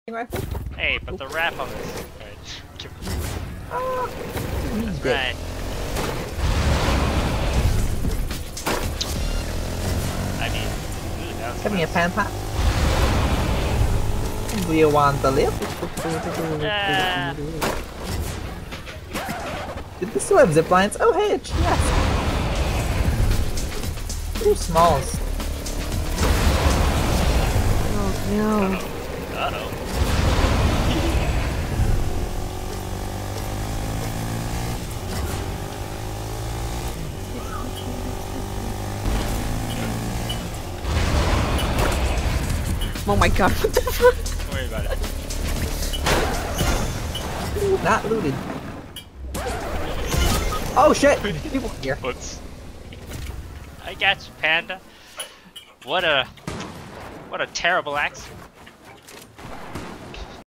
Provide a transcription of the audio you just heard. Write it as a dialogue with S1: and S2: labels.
S1: rifle?
S2: Hey, but the wrap on this.
S1: Ah, he's
S2: That's
S1: dead.
S2: right. I mean, ooh, that was
S1: Give me a
S2: fast.
S1: pan pat. Do you want to live? Did we still have zip lines? Oh hey, it's yes. Two smalls.
S3: Oh no.
S2: Uh-oh.
S3: Oh my god, what the fuck?
S2: Don't worry about it.
S1: Ooh, not looted. Oh shit! People here.
S2: Whoops. I got you, Panda. What a terrible accident.